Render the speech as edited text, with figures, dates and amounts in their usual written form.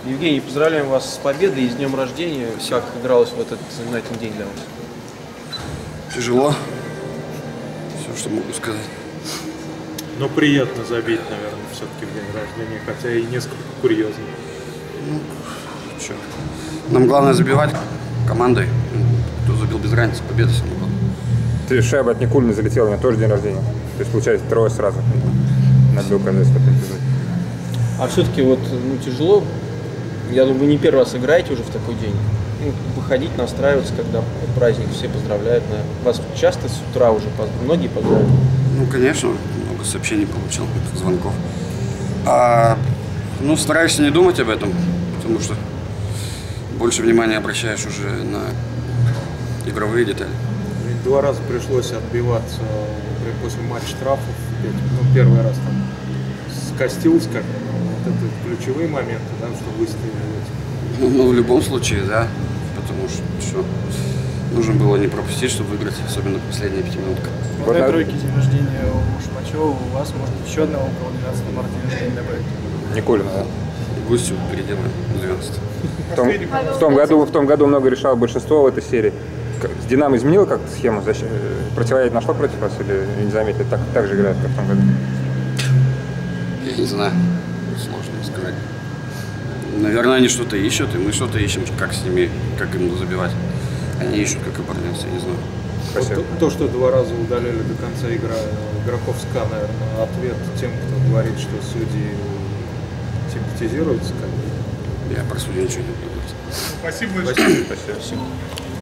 Евгений, поздравляем вас с победой и с днем рождения. Как игралось в этот знаменательный день для вас? Тяжело. Все, что могу сказать. Но приятно забить, наверное, все-таки в день рождения, хотя и несколько курьезно. Ну, что? Нам главное забивать командой. Кто забил без разницы, победа самая главная. Ты шайба от Никулина залетела, у меня тоже день рождения. То есть, получается, трое сразу. Надо указать, что ты. А все-таки вот тяжело. Я думаю, вы не первый раз играете уже в такой день. Выходить, настраиваться, когда праздник, все поздравляют. Вас часто с утра уже многие поздравляют? Ну, конечно, много сообщений получил, звонков. Стараешься не думать об этом, потому что больше внимания обращаешь уже на игровые детали. Два раза пришлось отбиваться после матча штрафов. Первый раз там скостился, как вот это ключевые моменты, да, что выстояли. В любом случае, да, потому что нужно было не пропустить, чтобы выиграть, особенно последние 5 минут. В этой тройке день рождения у Шпачева, у вас, может быть, еще одного около 12 марта день рождения добавить? Никулина, да. Густю переделаем 12. В том году много решало большинство в этой серии. С Динамо изменила как-то схему? Противоядие нашло против вас или не заметили? Так же играют, как в том году? Я не знаю. Сложно сказать. Наверное, они что-то ищут, и мы что-то ищем, как с ними, как им забивать. Они ищут, как обороняться, я не знаю. Вот то, что два раза удалили до конца игроков СКА, наверное, ответ тем, кто говорит, что судьи симпатизируются. Я про судью ничего не буду говорить. Спасибо большое. Спасибо.